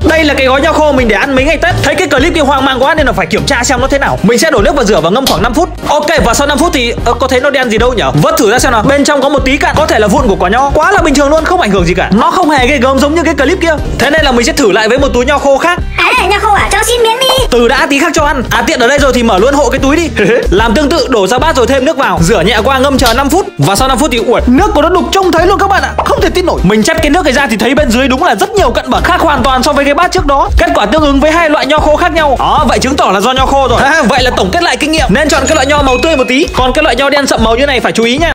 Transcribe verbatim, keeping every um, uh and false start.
Đây là cái gói nho khô mình để ăn mấy ngày Tết. Thấy cái clip kia hoang mang quá nên là phải kiểm tra xem nó thế nào. Mình sẽ đổ nước vào rửa và ngâm khoảng năm phút. Ok, và sau năm phút thì uh, có thấy nó đen gì đâu nhỉ? Vớt thử ra xem nào. Bên trong có một tí cặn, có thể là vụn của quả nho. Quá là bình thường luôn, không ảnh hưởng gì cả. Nó không hề ghê gớm giống như cái clip kia. Thế nên là mình sẽ thử lại với một túi nho khô khác. À, nho khô à? Cho xin miếng đi. Từ đã, tí khác cho ăn. À, tiện ở đây rồi thì mở luôn hộ cái túi đi. Làm tương tự, đổ ra bát rồi thêm nước vào, rửa nhẹ qua, ngâm chờ năm phút. Và sau năm phút thì ui, nước của nó đục trông thấy luôn các bạn ạ. Không thể tin nổi. Mình chép cái nước này ra thì thấy bên dưới đúng là rất nhiều cặn bẩn, khác hoàn toàn so với cái bát trước đó. Kết quả tương ứng với hai loại nho khô khác nhau. Đó, vậy chứng tỏ là do nho khô rồi. À, vậy là tổng kết lại kinh nghiệm nên chọn cái loại nho màu tươi một tí, còn cái loại nho đen sậm màu như này phải chú ý nha.